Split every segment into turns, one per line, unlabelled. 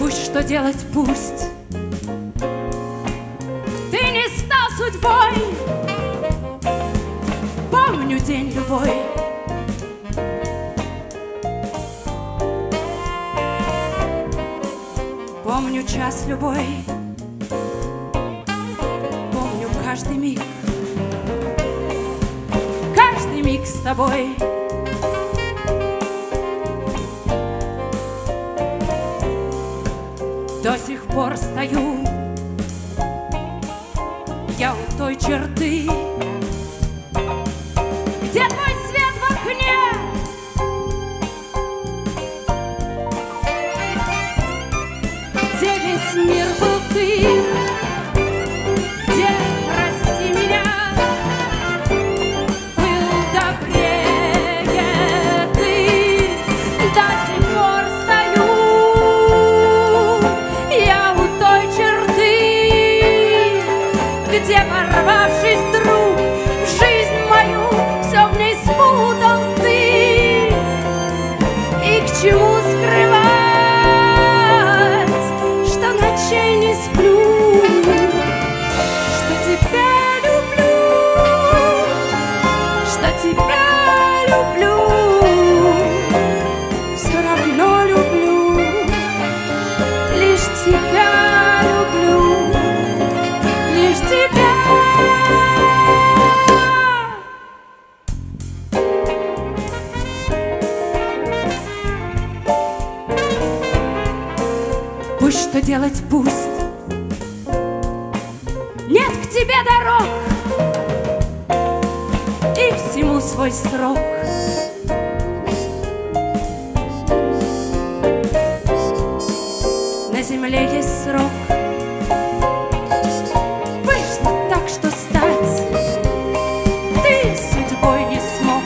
Пусть что делать, пусть. Ты не стал судьбой. Помню день любой. Помню час любой. Помню каждый миг. Каждый миг с тобой. До сих пор стою я у той черты, где твой свет в окне, где весь мир был ты, где, прости меня, был добрее ты. До сих пор стою я у той черты, где, ворвавшись вдруг в жизнь мою, все в ней спутал ты. И к чему скрывать, что ночей не сплю, что тебя люблю, что тебя люблю, все равно люблю, лишь тебя люблю, лишь тебя. Пусть что делать, пусть. Нет к тебе дорог, и всему свой срок. На земле есть срок выжить так, что стать ты судьбой не смог.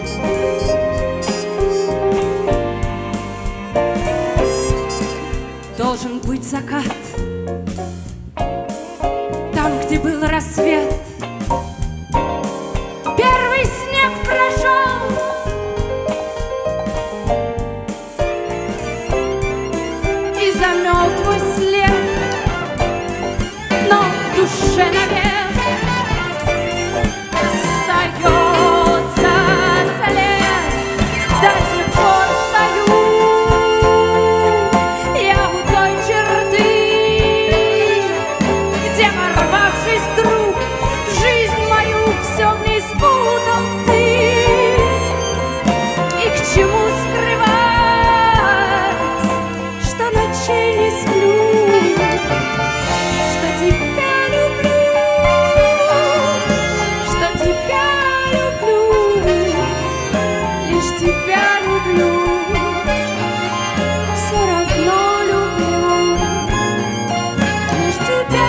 Должен быть закат там, где был рассвет. Первый снег прошел, и замел твой след, но в душе навек остается след. До сих пор стою я у той черты, где, ворвавшись вдруг в жизнь мою, все в ней спутал ты. И к чему скрывать, что ночей не сплю, что тебя люблю, что тебя люблю, лишь тебя люблю, все равно люблю, лишь тебя.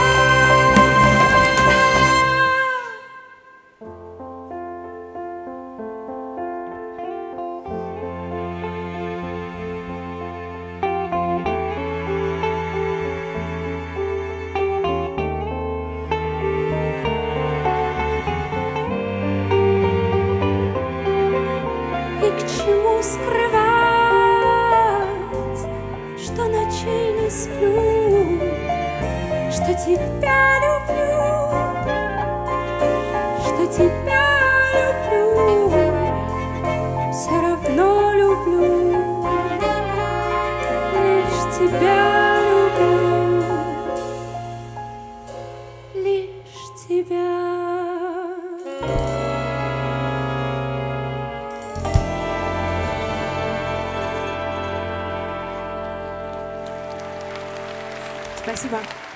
И к чему скрывать, что ночей не сплю, что тебя люблю, что тебя люблю, все равно люблю, лишь тебя люблю, лишь тебя. Спасибо.